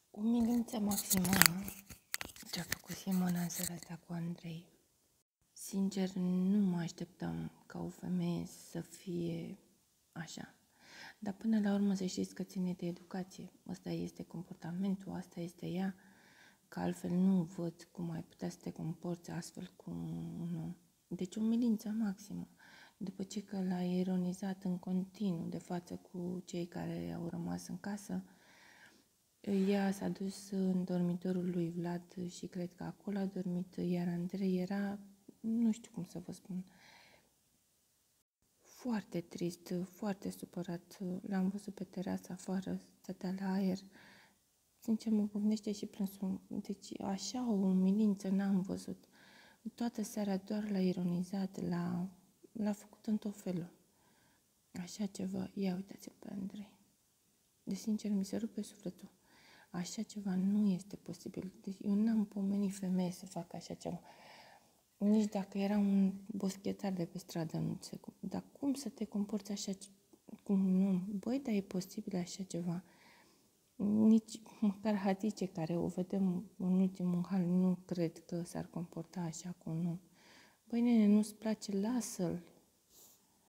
Umilința maximă ce-a făcut Simona în seara asta cu Andrei. Sincer, nu mă așteptam ca o femeie să fie așa. Dar până la urmă să știți că ține de educație. Ăsta este comportamentul, asta este ea, că altfel nu văd cum ai putea să te comporți astfel cu un om. Deci umilință maximă. După ce că l-a ironizat în continuu de față cu cei care au rămas în casă, ea s-a dus în dormitorul lui Vlad și cred că acolo a dormit, iar Andrei era, nu știu cum să vă spun, foarte trist, foarte supărat. L-am văzut pe terasă afară, stătea la aer. Sincer, mă gândește și plânsul. Deci așa o umilință n-am văzut. Toată seara doar l-a ironizat, l-a făcut în tot felul. Așa ceva, ia uitați-l pe Andrei. De sincer, mi se rupe sufletul. Așa ceva nu este posibil. Deci eu n-am pomenit femeie să facă așa ceva. Nici dacă era un boschetar de pe stradă, nu se... Dar cum să te comporți așa cum nu? Băi, dar e posibil așa ceva. Nici măcar Hatice, care o vedem în ultimul hal, nu cred că s-ar comporta așa cu un om. Băi, nene, nu-ți place? Lasă-l.